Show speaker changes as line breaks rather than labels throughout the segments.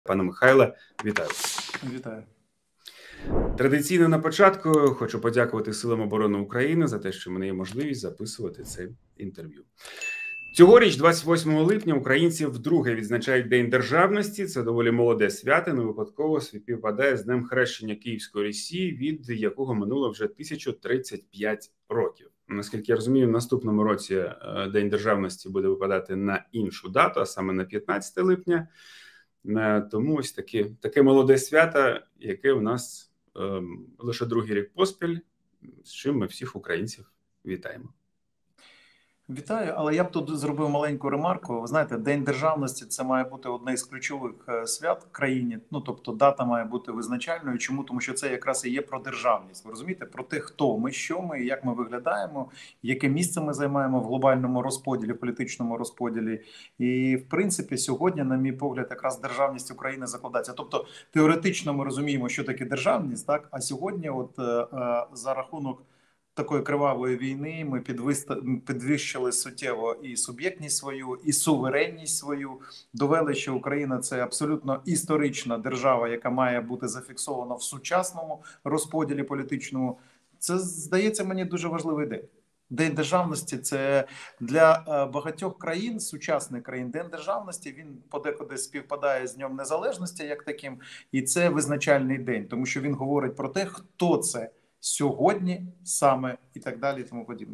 Пане Михайле, вітаю.
Вітаю.
Традиційно на початку хочу подякувати Силам оборони України за те, що в мене є можливість записувати це інтерв'ю. Цьогоріч, 28 липня, українці вдруге відзначають День Державності. Це доволі молоде свято, не випадково співпадає з Днем Хрещення Київської Русі, від якого минуло вже 1035 років. Наскільки я розумію, в наступному році День Державності буде випадати на іншу дату, а саме на 15 липня. Тому ось таке молоде свято, яке у нас лише другий рік поспіль, з чим ми всіх українців вітаємо.
Вітаю, але я б тут зробив маленьку ремарку. Ви знаєте, День Державності – це має бути одне із ключових свят в країні. Тобто дата має бути визначальною. Чому? Тому що це якраз і є про державність. Ви розумієте? Про те, хто ми, що ми, як ми виглядаємо, яке місце ми займаємо в глобальному розподілі, в політичному розподілі. І, в принципі, сьогодні, на мій погляд, якраз державність України закладається. Тобто, теоретично ми розуміємо, що таке державність, так? А сьогодні за рахунок такої кривавої війни ми підвищили суттєво і суб'єктність свою, і суверенність свою, довели, що Україна – це абсолютно історична держава, яка має бути зафіксована в сучасному розподілі політичному. Це, здається мені, дуже важливий день. День Державності – це для багатьох країн, сучасних країн, День Державності, він подекуди співпадає з Днем Незалежності як таким, і це визначальний день, тому що він говорить про те, хто це сьогодні саме і так далі і тому подібне.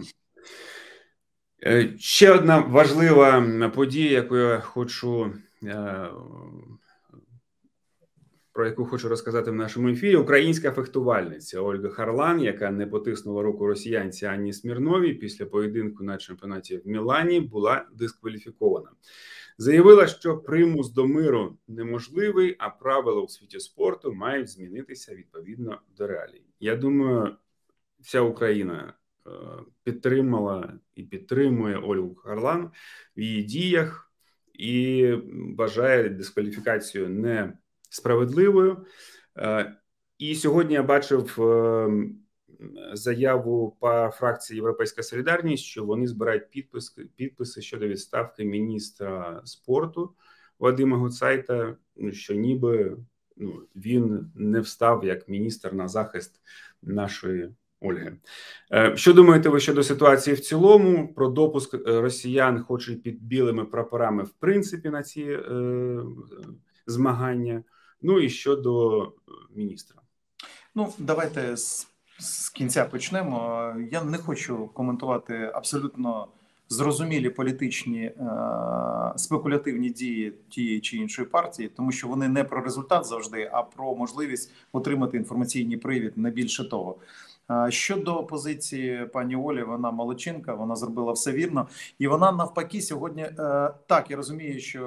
Ще одна важлива подія, про яку хочу розказати в нашому ефірі. Українська фехтувальниця Ольга Харлан, яка не потиснула руку росіянці Анні Смірновій після поєдинку на чемпіонаті в Мілані, була дискваліфікована. Заявила, що примус до миру неможливий, а правила у світі спорту мають змінитися відповідно до реалій. Я думаю, вся Україна підтримала і підтримує Ольгу Харлан в її діях і вважає дискваліфікацію несправедливою. І сьогодні я бачив заяву по фракції «Європейська солідарність», що вони збирають підписи щодо відставки міністра спорту Вадима Гутцайта, що ніби він не встав як міністр на захист нашої Ольги. Що думаєте ви щодо ситуації в цілому, про допуск росіян, хоч і під білими прапорами, в принципі, на ці змагання? Ну і щодо міністра.
Давайте з кінця почнемо. Я не хочу коментувати абсолютно зрозумілі політичні спекулятивні дії тієї чи іншої партії, тому що вони не про результат завжди, а про можливість отримати інформаційний привід, не більше того. Щодо позиції пані Олі, вона молодчинка, вона зробила все вірно. І вона навпаки сьогодні, так, я розумію, що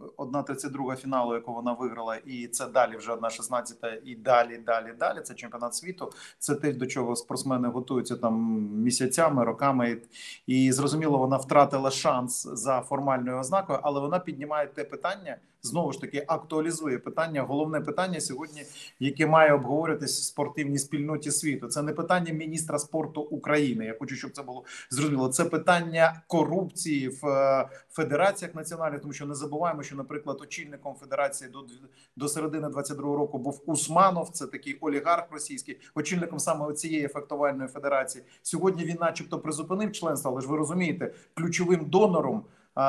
1/32 фіналу, яку вона виграла, і це далі вже 1/16 і далі, це чемпіонат світу. Це те, до чого спортсмени готуються там місяцями, роками. І зрозуміло, вона втратила шанс за формальною ознакою, але вона піднімає те питання, знову ж таки, актуалізує питання, головне питання сьогодні, яке має обговорюватися в спортивній спільноті світу. Це не питання міністра спорту України. Я хочу, щоб це було зрозуміло. Це питання корупції в федераціях національних, тому що не забуваємо, що, наприклад, очільником федерації до середини 22-го року був Усманов, це такий олігарх російський, очільником саме цієї фехтувальної федерації. Сьогодні він начебто призупинив членство, але ж ви розумієте, ключовим донором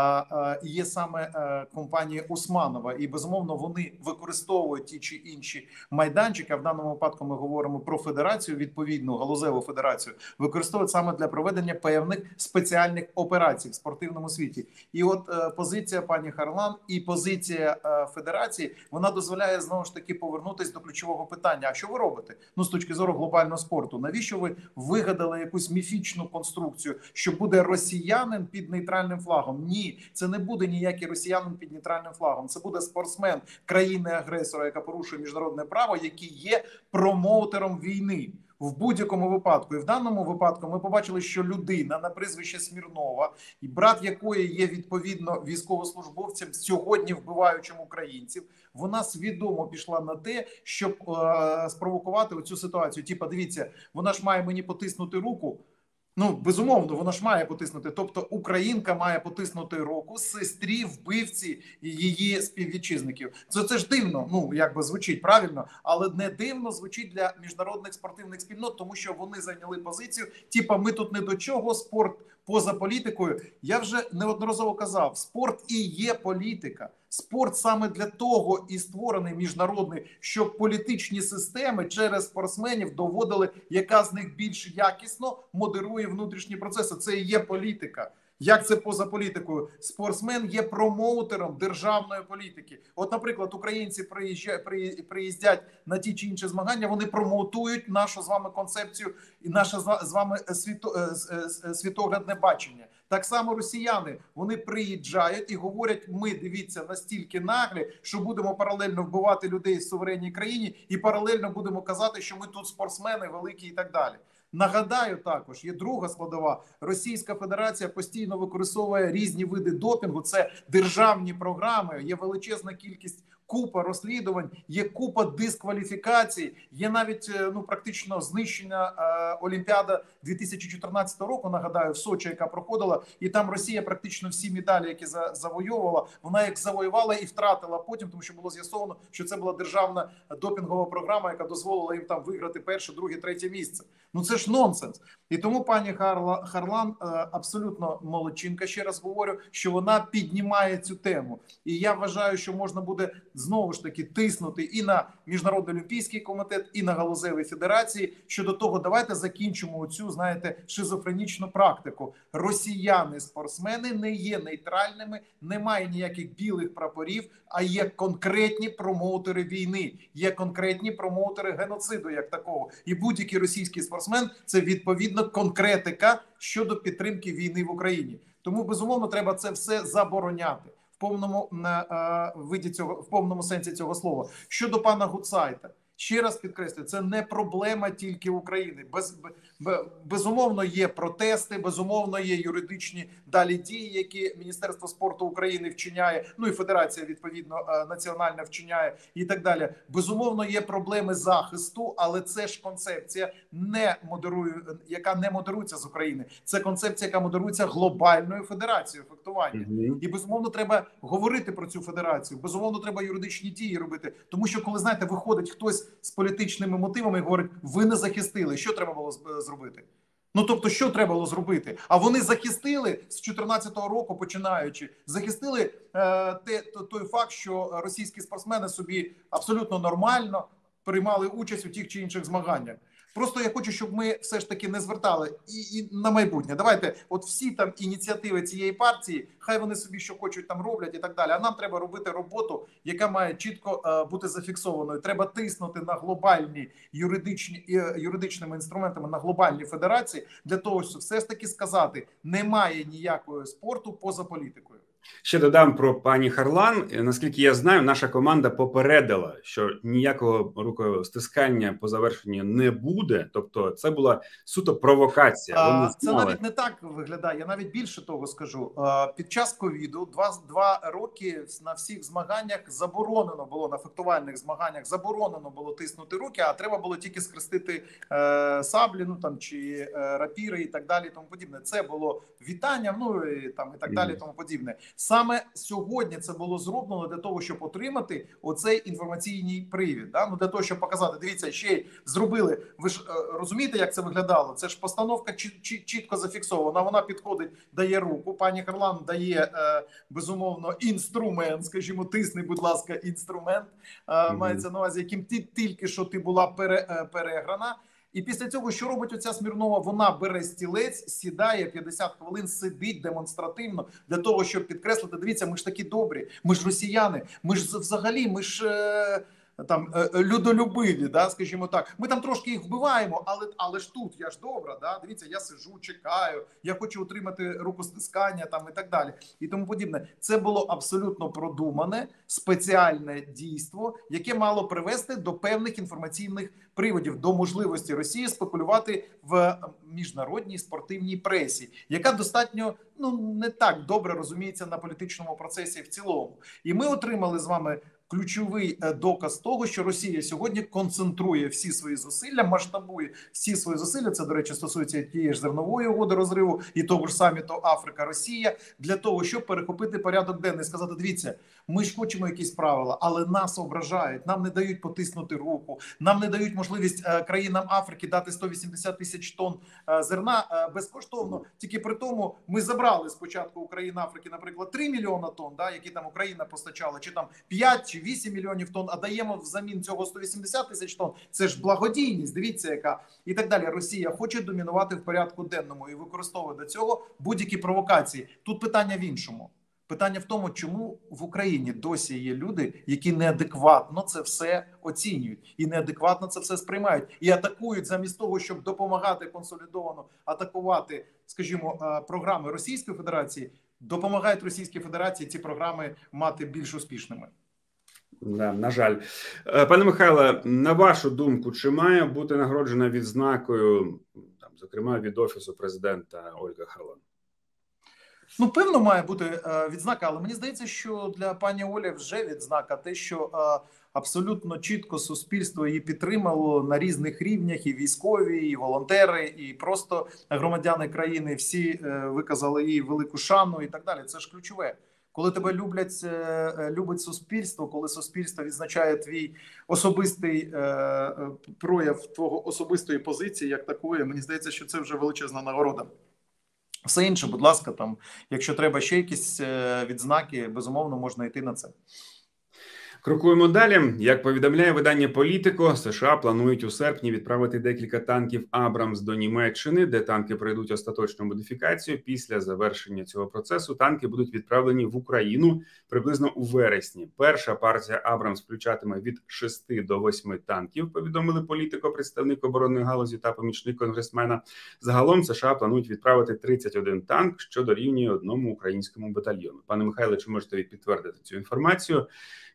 є саме компанія Усманова, і безумовно вони використовують ті чи інші майданчики. А в даному випадку ми говоримо про федерацію, відповідну галузеву федерацію, використовують саме для проведення певних спеціальних операцій в спортивному світі. І от позиція пані Харлан і позиція федерації, вона дозволяє знову ж таки повернутися до ключового питання. А що ви робите? З точки зору глобального спорту, навіщо ви вигадали якусь міфічну конструкцію, що буде росіянин під нейтральним флагом? Ні, це не буде ніякий росіянин під нейтральним флагом. Це буде спортсмен країни-агресора, яка порушує міжнародне право, який є промоутером війни. В будь-якому випадку. І в даному випадку ми побачили, що людина на прізвище Смірнова, і брат якої є відповідно військовослужбовцем, сьогодні вбиваючим українців, вона свідомо пішла на те, щоб спровокувати оцю ситуацію. Типа, дивіться, вона ж має мені потиснути руку, Ну, безумовно, вона ж має потиснути. Тобто українка має потиснути руку сестрі, вбивці і її співвітчизників. Це ж дивно, ну, якби звучить правильно, але не дивно звучить для міжнародних спортивних спільнот, тому що вони зайняли позицію, типа ми тут не до чого, спорт поза політикою. Я вже неодноразово казав, спорт і є політика. Спорт саме для того і створений міжнародний, щоб політичні системи через спортсменів доводили, яка з них більш якісно модерує внутрішні процеси. Це і є політика. Як це поза політикою? Спортсмен є промоутером державної політики. От, наприклад, українці приїздять на ті чи інші змагання, вони промоутують нашу з вами концепцію і наше з вами світоглядне бачення. Так само росіяни, вони приїжджають і говорять, ми, дивіться, настільки наглі, що будемо паралельно вбивати людей в суверенній країні і паралельно будемо казати, що ми тут спортсмени великі і так далі. Нагадаю, також є друга складова. Російська Федерація постійно використовує різні види допінгу. Це державні програми, є величезна кількість, купа розслідувань, є купа дискваліфікацій, є навіть практично знищення Олімпіада 2014 року, нагадаю, в Сочі, яка проходила, і там Росія практично всі медалі, які завоювала, вона їх завоювала і втратила потім, тому що було з'ясовано, що це була державна допінгова програма, яка дозволила їм там виграти перше, друге, третє місце. Ну це ж нонсенс. І тому пані Харлан абсолютно молодчинка, ще раз говорю, що вона піднімає цю тему. І я вважаю, що можна буде знову ж таки тиснути і на Міжнародний олімпійський комітет, і на галузеві федерації щодо того, давайте закінчимо цю, знаєте, шизофренічну практику. Росіяни-спортсмени не є нейтральними, немає ніяких білих прапорів, а є конкретні промоутери війни, є конкретні промоутери геноциду як такого. І будь-який російський спортсмен – це відповідно конкретика щодо підтримки війни в Україні. Тому, безумовно, треба це все забороняти. В повному виді цього, в повному сенсі цього слова. Щодо пана Гутцайта, ще раз підкреслюю, це не проблема тільки України. Безумовно, є протести, безумовно, є юридичні далі дії, які Міністерство спорту України вчиняє, ну і Федерація, відповідно, національна вчиняє і так далі. Безумовно, є проблеми захисту, але це ж концепція, яка не модерується з України. Це концепція, яка модерується глобальною федерацією фехтування. І, безумовно, треба говорити про цю федерацію. Безумовно, треба юридичні дії робити. Тому що, коли, знаєте, виходить хтось з політичними мотивами і говорить, ви не захистили, що треба було зробити? Ну, тобто, що треба було зробити? А вони захистили з 2014 року, починаючи, захистили той факт, що російські спортсмени собі абсолютно нормально приймали участь у тих чи інших змаганнях. Просто я хочу, щоб ми все ж таки не звертали і на майбутнє. Давайте, от всі там ініціативи цієї партії, хай вони собі що хочуть там роблять і так далі. А нам треба робити роботу, яка має чітко бути зафіксованою. Треба тиснути на глобальні юридичними інструментами, на глобальні федерації, для того, щоб все ж таки сказати, немає ніякого спорту поза політикою.
Ще додам про пані Харлан. Наскільки я знаю, наша команда попередила, що ніякого рукостискання по завершенню не буде. Тобто це була суто провокація.
Це навіть не так виглядає. Я навіть більше того скажу. Під час ковіду 2 роки на всіх змаганнях заборонено було, на фехтувальних змаганнях заборонено було тиснути руки, а треба було тільки схрестити саблі, ну там чи рапіри і так далі, тому подібне. Це було вітання, ну і там і так далі, тому подібне. Саме сьогодні це було зроблено для того, щоб отримати оцей інформаційний привід. Да? Ну, для того, щоб показати, дивіться, ще й зробили. Ви ж розумієте, як це виглядало? Це ж постановка чітко зафіксована. Вона підходить, дає руку. Пані Харлан дає, безумовно, інструмент, скажімо, тисни, будь ласка, інструмент. Мається на увазі, яким тільки що ти була переграна. І після цього, що робить оця Смірнова? Вона бере стілець, сідає, 50 хвилин сидить демонстративно для того, щоб підкреслити, дивіться, ми ж такі добрі, ми ж росіяни, ми ж взагалі, ми ж там людолюбиві, да, скажімо так. Ми там трошки їх вбиваємо, але ж тут я ж добра, да, дивіться, я сиджу, чекаю, я хочу отримати рукостискання там і так далі. І тому подібне. Це було абсолютно продумане, спеціальне дійство, яке мало привести до певних інформаційних приводів, до можливості Росії спекулювати в міжнародній спортивній пресі, яка достатньо, не так добре розуміється на політичному процесі в цілому. І ми отримали з вами ключовий доказ того, що Росія сьогодні концентрує всі свої зусилля, масштабує всі свої зусилля. Це, до речі, стосується тієї ж зернової угоди розриву і того ж саміту Африка-Росія, для того, щоб перехопити порядок денний, сказати: дивіться, ми ж хочемо якісь правила, але нас ображають, нам не дають потиснути руку, нам не дають можливість країнам Африки дати 180 тисяч тонн зерна безкоштовно. Тільки при тому ми забрали спочатку у країн Африки, наприклад, 3 мільйона тонн, які там Україна постачала, чи там 5 чи 8 мільйонів тонн, а даємо взамін цього 180 тисяч тонн. Це ж благодійність, дивіться яка. І так далі. Росія хоче домінувати в порядку денному і використовує до цього будь-які провокації. Тут питання в іншому. Питання в тому, чому в Україні досі є люди, які неадекватно це все оцінюють і неадекватно це все сприймають і атакують замість того, щоб допомагати консолідовано атакувати, скажімо, програми Російської Федерації, допомагають Російській Федерації ці програми мати більш успішними.
Да, на жаль. Пане Михайле, на вашу думку, чи має бути нагороджена відзнакою, там, зокрема, від Офісу президента Ольга Харлан?
Ну, певно, має бути відзнака, але мені здається, що для пані Олі вже відзнака те, що абсолютно чітко суспільство її підтримало на різних рівнях, і військові, і волонтери, і просто громадяни країни всі виказали їй велику шану і так далі. Це ж ключове. Коли тебе любить суспільство, коли суспільство відзначає твій особистий прояв твого особистої позиції, як такої, мені здається, що це вже величезна нагорода. Все інше, будь ласка, там, якщо треба ще якісь відзнаки, безумовно, можна йти на це.
Крокуємо далі. Як повідомляє видання «Політико», США планують у серпні відправити декілька танків «Абрамс» до Німеччини, де танки пройдуть остаточну модифікацію. Після завершення цього процесу танки будуть відправлені в Україну приблизно у вересні. Перша партія «Абрамс» включатиме від 6 до 8 танків, повідомили «Політико», представник оборонної галузі та помічник конгресмена. Загалом США планують відправити 31 танк, що дорівнює одному українському батальйону. Пане Михайле, чи можете ви підтвердити цю інформацію?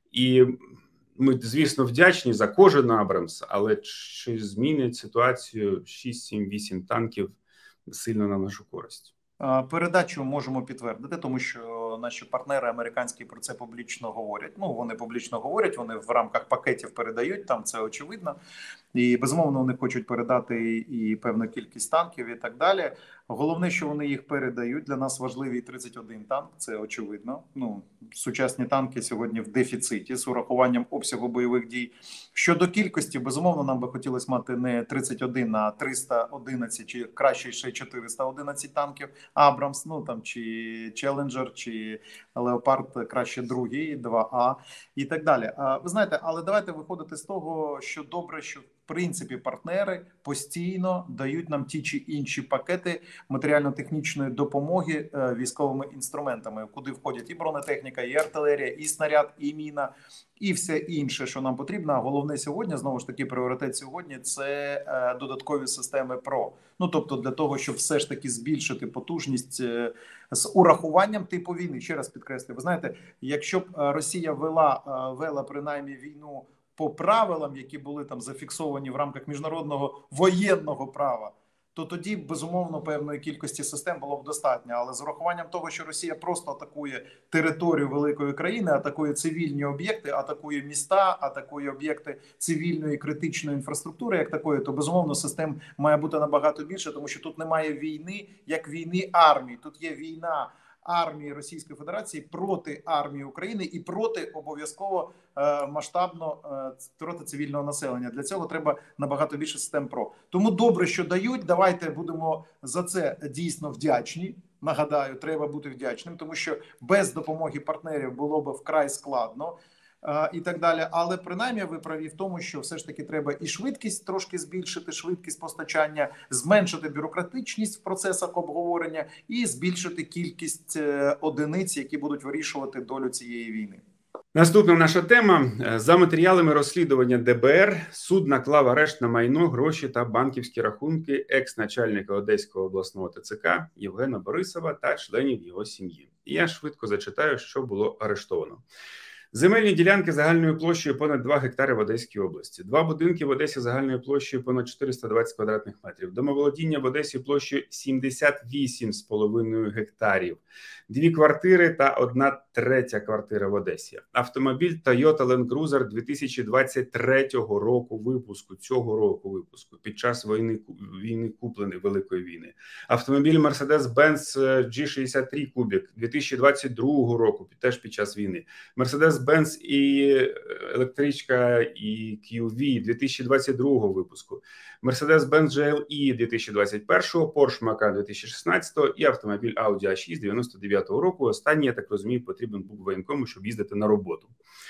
І ми, звісно, вдячні за кожен «Абрамс», але чи змінить ситуацію 6, 7, 8 танків сильно на нашу користь?
Передачу можемо підтвердити, тому що наші партнери американські про це публічно говорять. Ну, вони публічно говорять, вони в рамках пакетів передають, там це очевидно. І, безумовно, вони хочуть передати і певну кількість танків і так далі. Головне, що вони їх передають. Для нас важливий 31 танк, це очевидно. Ну, сучасні танки сьогодні в дефіциті з урахуванням обсягу бойових дій. Щодо кількості, безумовно, нам би хотілося мати не 31, а 311, чи краще ще 411 танків «Абрамс», ну там чи «Челленджер», чи «Леопард», краще другий, 2А і так далі. Ви знаєте, але давайте виходити з того, що добре, що в принципі партнери постійно дають нам ті чи інші пакети матеріально-технічної допомоги військовими інструментами, куди входять і бронетехніка, і артилерія, і снаряд, і міна, і все інше, що нам потрібно. А головне сьогодні, знову ж таки, пріоритет сьогодні – це додаткові системи ПРО. Ну, тобто для того, щоб все ж таки збільшити потужність з урахуванням типу війни. Ще раз підкреслюю, ви знаєте, якщо б Росія вела принаймні війну по правилам, які були там зафіксовані в рамках міжнародного воєнного права, то тоді, безумовно, певної кількості систем було б достатньо. Але з урахуванням того, що Росія просто атакує територію великої країни, атакує цивільні об'єкти, атакує міста, атакує об'єкти цивільної критичної інфраструктури, як такої, то, безумовно, систем має бути набагато більше, тому що тут немає війни, як війни армії. Тут є війна армії Російської Федерації проти армії України і проти обов'язково масштабно проти цивільного населення. Для цього треба набагато більше систем ПРО. Тому добре, що дають. Давайте будемо за це дійсно вдячні. Нагадаю, треба бути вдячним, тому що без допомоги партнерів було б вкрай складно. І так далі, але принаймні ви праві в тому, що все ж таки треба і швидкість трошки збільшити, швидкість постачання, зменшити бюрократичність в процесах обговорення і збільшити кількість одиниць, які будуть вирішувати долю цієї війни.
Наступна наша тема. За матеріалами розслідування ДБР суд наклав арешт на майно, гроші та банківські рахунки екс-начальника Одеського обласного ТЦК Євгена Борисова та членів його сім'ї. Я швидко зачитаю, що було арештовано. Земельні ділянки загальною площею понад 2 гектари в Одеській області. 2 будинки в Одесі загальною площею понад 420 квадратних метрів. Домоволодіння в Одесі площею 78,5 гектарів. 2 квартири та 1/3 квартира в Одесі. Автомобіль Toyota Land Cruiser 2023 року випуску, цього року випуску, під час війни куплений, Великої війни. Автомобіль Mercedes-Benz G63 Cubic 2022 року, теж під час війни. Mercedes-Benz і електричка EQV 2022 випуску, Mercedes-Benz GLE 2021, Porsche Macan 2016 і автомобіль Audi A6 99 року. Останній, я так розумію, потрібен був воєнкому, щоб їздити на роботу.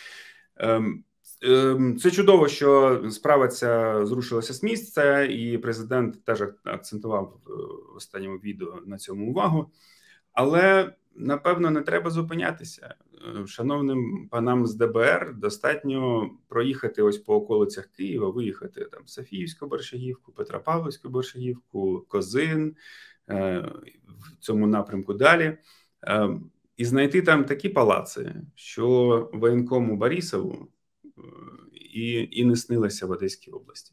Це чудово, що справа ця зрушилася з місця, і президент теж акцентував в останньому відео на цьому увагу. Але, напевно, не треба зупинятися. Шановним панам з ДБР достатньо проїхати ось по околицях Києва, виїхати там в Софіївську Борщагівку, Петропавлівську Борщагівку, Козин, в цьому напрямку далі, і знайти там такі палаци, що воєнкому Борисову і не снилося в Одеській області.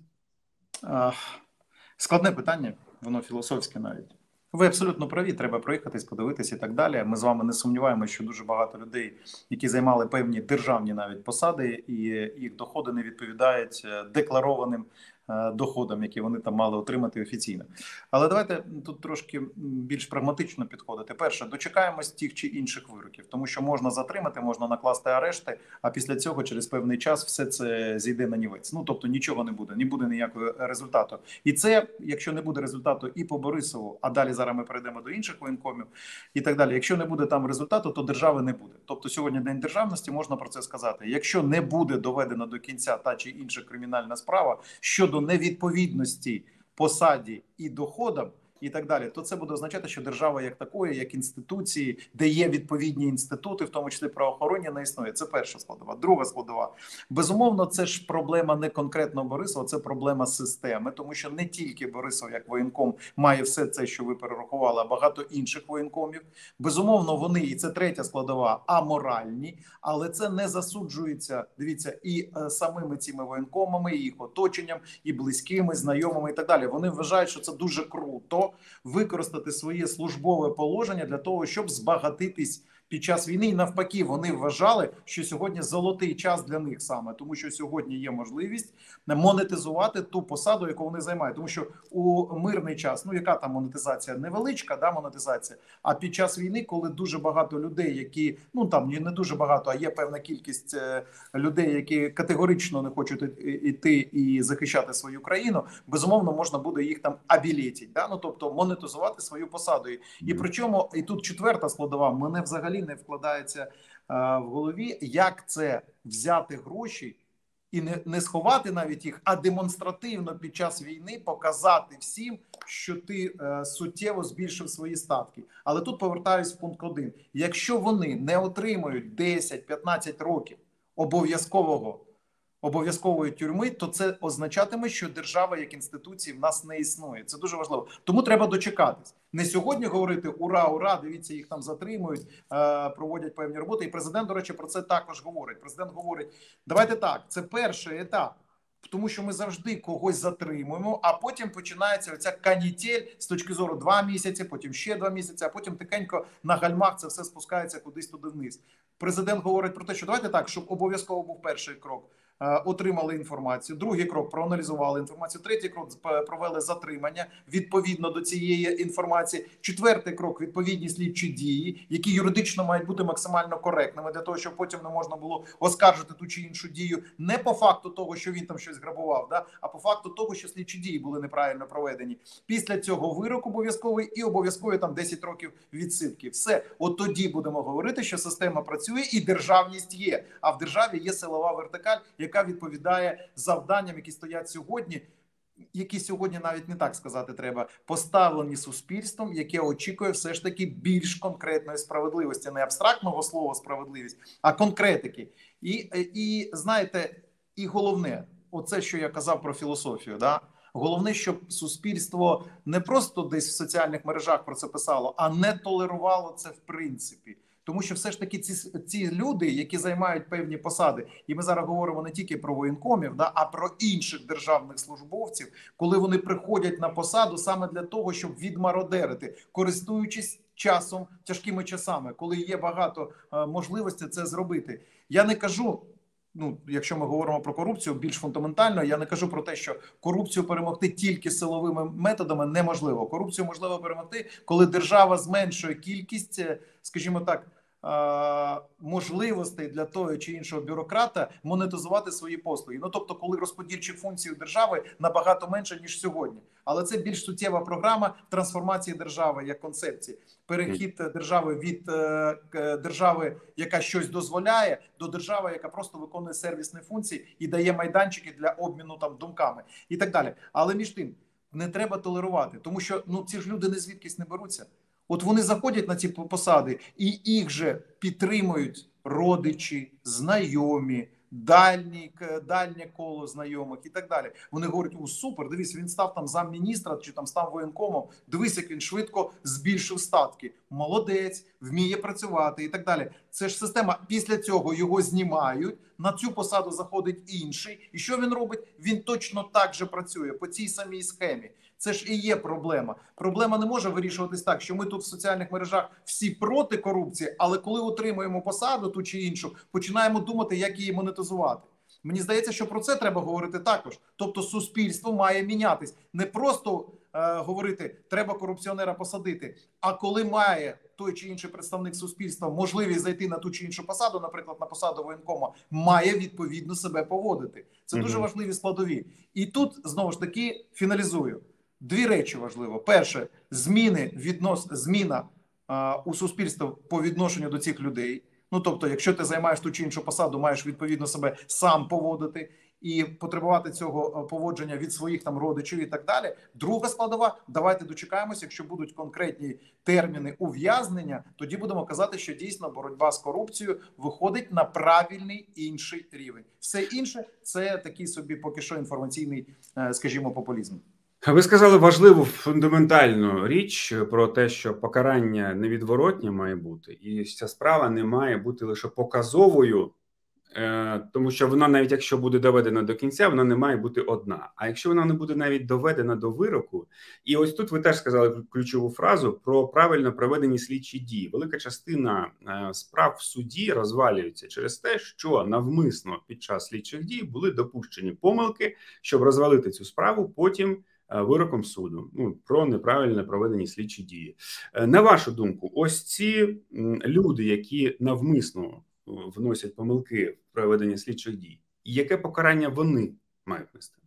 Складне питання, воно філософське навіть. Ви абсолютно праві, треба проїхатись, подивитися і так далі. Ми з вами не сумніваємося, що дуже багато людей, які займали певні державні навіть посади, і їх доходи не відповідають декларованим доходам, які вони там мали отримати офіційно. Але давайте тут трошки більш прагматично підходити. Перше, дочекаємось тих чи інших вироків, тому що можна затримати, можна накласти арешти, а після цього через певний час все це зійде на нівець. Ну, тобто нічого не буде ніякого результату. І це, якщо не буде результату і по Борисову, а далі зараз ми перейдемо до інших воєнкомів і так далі. Якщо не буде там результату, то держави не буде. Тобто сьогодні День державності, можна про це сказати. Якщо не буде доведена до кінця та чи інша кримінальна справа щодо невідповідності посаді і доходам і так далі, то це буде означати, що держава як такої, як інституції, де є відповідні інститути, в тому числі правоохоронні, не існує. Це перша складова. Друга складова. Безумовно, це ж проблема не конкретно Борисова, це проблема системи, тому що не тільки Борисов, як воєнком, має все це, що ви перерахували, а багато інших воєнкомів. Безумовно, вони, і це третя складова, аморальні, але це не засуджується, дивіться, і самими цими воєнкомами, і їх оточенням, і близькими, знайомими і так далі. Вони вважають, що це дуже круто використати своє службове положення для того, щоб збагатитись під час війни. І навпаки, вони вважали, що сьогодні золотий час для них саме, тому що сьогодні є можливість монетизувати ту посаду, яку вони займають. Тому що у мирний час, ну яка там монетизація? Невеличка, да, монетизація. А під час війни, коли дуже багато людей, які, ну там не дуже багато, а є певна кількість людей, які категорично не хочуть іти і захищати свою країну, безумовно, можна буде їх там абілетити, да? Ну, тобто монетизувати свою посаду. І причому, і тут четверта складова, мене взагалі не вкладається в голові, як це взяти гроші і не сховати навіть їх, а демонстративно під час війни показати всім, що ти суттєво збільшив свої статки. Але тут повертаюсь в пункт 1. Якщо вони не отримають 10-15 років обов'язкової тюрми, то це означатиме, що держава як інституції в нас не існує. Це дуже важливо. Тому треба дочекатись. Не сьогодні говорити «Ура, ура, дивіться, їх там затримують, проводять певні роботи». І президент, до речі, про це також говорить. Президент говорить, давайте так, це перший етап. Тому що ми завжди когось затримуємо, а потім починається оця канітель з точки зору 2 місяці, потім ще 2 місяці, а потім тихенько на гальмах це все спускається кудись туди вниз. Президент говорить про те, що давайте так, щоб обов'язково був перший крок. Отримали інформацію, другий крок проаналізували інформацію, третій крок провели затримання відповідно до цієї інформації, четвертий крок відповідні слідчі дії, які юридично мають бути максимально коректними для того, щоб потім не можна було оскаржити ту чи іншу дію не по факту того, що він там щось грабував, да, а по факту того, що слідчі дії були неправильно проведені. Після цього вирок обов'язковий і обов'язково там 10 років відсидки. Все, от тоді будемо говорити, що система працює і державність є, а в державі є силова вертикаль, яка відповідає завданням, які стоять сьогодні, які сьогодні навіть не так сказати треба, поставлені суспільством, яке очікує все ж таки більш конкретної справедливості, не абстрактного слова справедливість, а конкретики. І знаєте, і головне, оце, що я казав про філософію, да? Головне, щоб суспільство не просто десь в соціальних мережах про це писало, а не толерувало це в принципі. Тому що все ж таки ці люди, які займають певні посади, і ми зараз говоримо не тільки про воєнкомів, да, а про інших державних службовців, коли вони приходять на посаду саме для того, щоб відмародерити, користуючись часом, тяжкими часами, коли є багато можливостей це зробити. Я не кажу, ну, якщо ми говоримо про корупцію більш фундаментально, я не кажу про те, що корупцію перемогти тільки силовими методами неможливо. Корупцію можливо перемогти, коли держава зменшує кількість, скажімо так, можливостей для того чи іншого бюрократа монетизувати свої послуги. Ну, тобто, коли розподільчих функцій у держави набагато менше, ніж сьогодні. Але це більш суттєва програма трансформації держави як концепції. Перехід держави від держави, яка щось дозволяє, до держави, яка просто виконує сервісні функції і дає майданчики для обміну там думками і так далі. Але між тим, не треба толерувати, тому що ну, ці ж люди не звідкись не беруться. От вони заходять на ці посади, і їх же підтримують родичі, знайомі, дальнє коло знайомих і так далі. Вони говорять: о, супер, дивись, він став там замміністра чи там став воєнкомом, дивись, як він швидко збільшив статки. Молодець, вміє працювати і так далі. Це ж система. Після цього його знімають, на цю посаду заходить інший. І що він робить? Він точно так же працює, по цій самій схемі. Це ж і є проблема. Проблема не може вирішуватись так, що ми тут в соціальних мережах всі проти корупції, але коли отримуємо посаду ту чи іншу, починаємо думати, як її монетизувати. Мені здається, що про це треба говорити також. Тобто суспільство має мінятись. Не просто говорити, треба корупціонера посадити, а коли має той чи інший представник суспільства можливість зайти на ту чи іншу посаду, наприклад, на посаду воєнкома, має відповідно себе поводити. Це дуже важливі складові. І тут, знову ж таки, фіналізую. Дві речі важливо. Перше, зміна у суспільстві по відношенню до цих людей. Ну, тобто, якщо ти займаєш ту чи іншу посаду, маєш відповідно себе сам поводити і потребувати цього поводження від своїх там родичів і так далі. Друга складова, давайте дочекаємося, якщо будуть конкретні терміни ув'язнення, тоді будемо казати, що дійсно боротьба з корупцією виходить на правильний інший рівень. Все інше – це такий собі поки що інформаційний, скажімо, популізм.
Ви сказали важливу фундаментальну річ про те, що покарання невідворотнє має бути, і ця справа не має бути лише показовою, тому що вона, навіть якщо буде доведена до кінця, вона не має бути одна. А якщо вона не буде навіть доведена до вироку, і ось тут ви теж сказали ключову фразу про правильно проведені слідчі дії. Велика частина справ в суді розвалюється через те, що навмисно під час слідчих дій були допущені помилки, щоб розвалити цю справу потім вироком суду, ну, про неправильно проведені слідчі дії. На вашу думку, ось ці люди, які навмисно вносять помилки в проведення слідчих дій, яке покарання вони мають нести?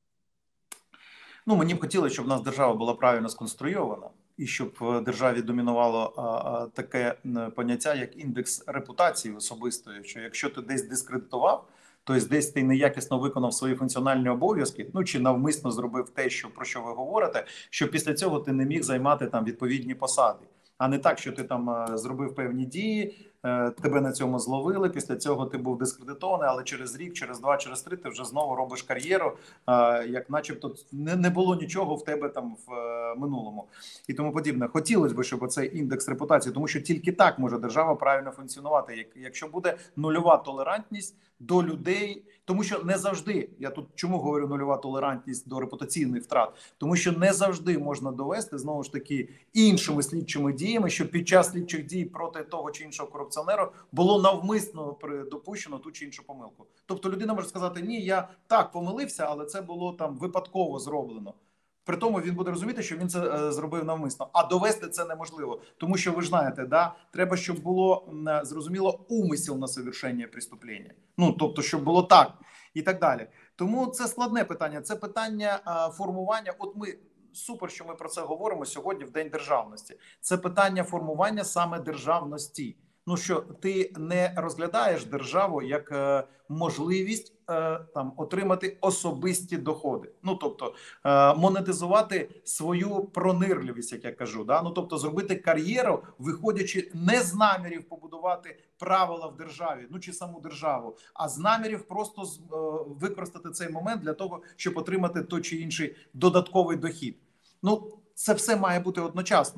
Ну, мені б хотілося, щоб в нас держава була правильно сконструйована, і щоб в державі домінувало таке поняття, як індекс репутації особистої, що якщо ти десь дискредитував, тобто десь ти неякісно виконав свої функціональні обов'язки, ну чи навмисно зробив те, про що ви говорите, що після цього ти не міг займати там відповідні посади. А не так, що ти там зробив певні дії, тебе на цьому зловили, після цього ти був дискредитований, але через рік, через два, через три ти вже знову робиш кар'єру, як начебто не було нічого в тебе там в минулому і тому подібне. Хотілося б, щоб цей індекс репутації, тому що тільки так може держава правильно функціонувати, якщо буде нульова толерантність до людей, тому що не завжди, я тут чому говорю нульова толерантність до репутаційних втрат, тому що не завжди можна довести, знову ж таки, іншими слідчими діями, що під час слідчих дій проти того чи іншого корупціонера було навмисно допущено ту чи іншу помилку. Тобто людина може сказати: ні, я так помилився, але це було там випадково зроблено. При тому він буде розуміти, що він це зробив навмисно. А довести це неможливо. Тому що, ви ж знаєте, да, треба, щоб було, зрозуміло, умисел на совершення преступлення. Ну, тобто, щоб було так і так далі. Тому це складне питання. Це питання формування. От ми, супер, що ми про це говоримо сьогодні в День державності. Це питання формування саме державності. Ну, що ти не розглядаєш державу як можливість там отримати особисті доходи. Ну, тобто монетизувати свою пронирливість, як я кажу. Да? Ну, тобто зробити кар'єру, виходячи не з намірів побудувати правила в державі, ну чи саму державу, а з намірів просто використати цей момент для того, щоб отримати той чи інший додатковий дохід. Ну, це все має бути одночасно.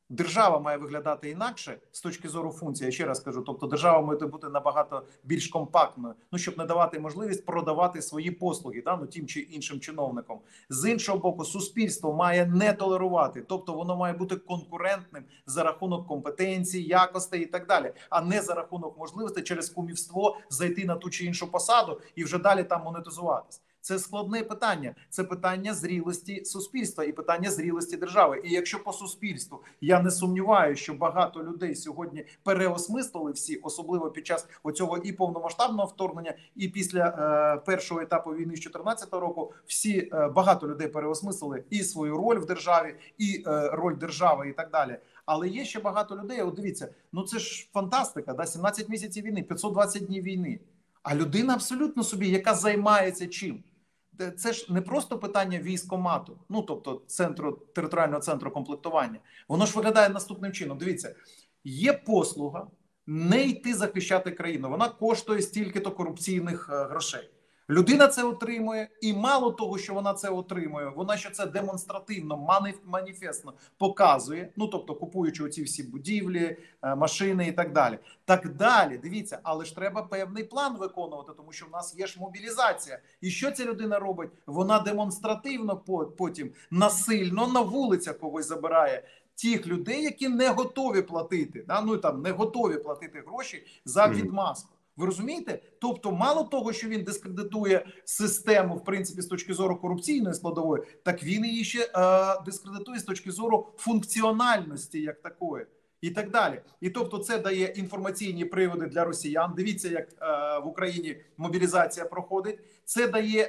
Держава має виглядати інакше з точки зору функції, я ще раз кажу, тобто держава має бути набагато більш компактною, ну, щоб не давати можливість продавати свої послуги, да, ну, тим чи іншим чиновникам. З іншого боку, суспільство має не толерувати, тобто воно має бути конкурентним за рахунок компетенцій, якостей і так далі, а не за рахунок можливостей через кумівство зайти на ту чи іншу посаду і вже далі там монетизуватись. Це складне питання. Це питання зрілості суспільства і питання зрілості держави. І якщо по суспільству я не сумніваюся, що багато людей сьогодні переосмислили всі, особливо під час оцього і повномасштабного вторгнення, і після першого етапу війни з 2014 року, всі багато людей переосмислили і свою роль в державі, і роль держави, і так далі. Але є ще багато людей. От дивіться, ну це ж фантастика, да? 17 місяців війни, 520 днів війни. А людина абсолютно собі, яка займається чим? Це ж не просто питання військкомату, ну тобто територіального центру комплектування. Воно ж виглядає наступним чином. Дивіться, є послуга не йти захищати країну. Вона коштує стільки-то корупційних грошей. Людина це отримує, і мало того, що вона це отримує, вона ще це демонстративно, маніфестно показує, ну тобто купуючи оці всі будівлі, машини і так далі. Так далі, дивіться, але ж треба певний план виконувати, тому що в нас є ж мобілізація. І що ця людина робить? Вона демонстративно потім насильно на вулицях когось забирає. Тих людей, які не готові платити, да? Ну там не готові платити гроші за відмазку. Ви розумієте? Тобто, мало того, що він дискредитує систему, в принципі, з точки зору корупційної складової, так він її ще дискредитує з точки зору функціональності як такої. І так далі. І тобто це дає інформаційні приводи для росіян. Дивіться, як в Україні мобілізація проходить. Це дає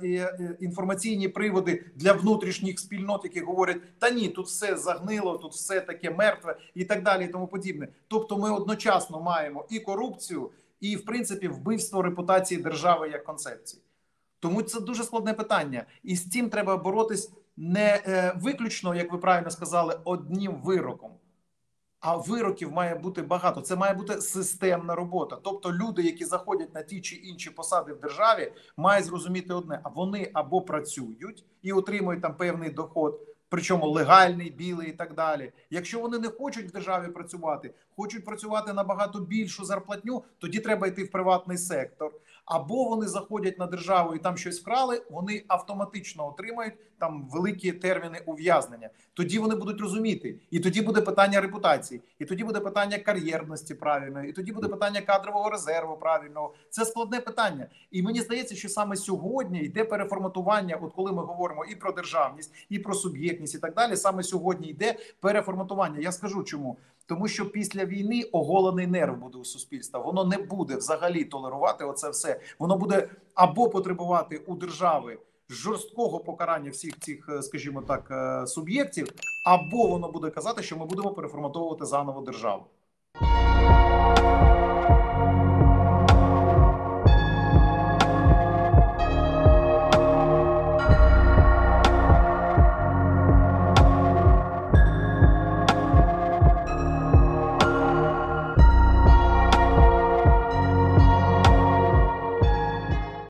інформаційні приводи для внутрішніх спільнот, які говорять, та ні, тут все загнило, тут все таке мертве і так далі і тому подібне. Тобто ми одночасно маємо і корупцію, і, в принципі, вбивство репутації держави як концепції. Тому це дуже складне питання. І з цим треба боротись не виключно, як ви правильно сказали, одним вироком. А вироків має бути багато. Це має бути системна робота. Тобто люди, які заходять на ті чи інші посади в державі, мають зрозуміти одне. А вони або працюють і отримують там певний доход, причому легальний, білий і так далі. Якщо вони не хочуть в державі працювати, хочуть працювати набагато більшу зарплатню, тоді треба йти в приватний сектор. Або вони заходять на державу і там щось вкрали, вони автоматично отримають там великі терміни ув'язнення. Тоді вони будуть розуміти. І тоді буде питання репутації, і тоді буде питання кар'єрності правильної, і тоді буде питання кадрового резерву правильного. Це складне питання. І мені здається, що саме сьогодні йде переформатування, от коли ми говоримо і про державність, і про суб'єктність, і так далі, саме сьогодні йде переформатування. Я скажу чому. Тому що після війни оголений нерв буде у суспільства. Воно не буде взагалі толерувати оце все. Воно буде або потребувати у держави жорсткого покарання всіх цих, скажімо так, суб'єктів, або воно буде казати, що ми будемо переформатовувати заново державу.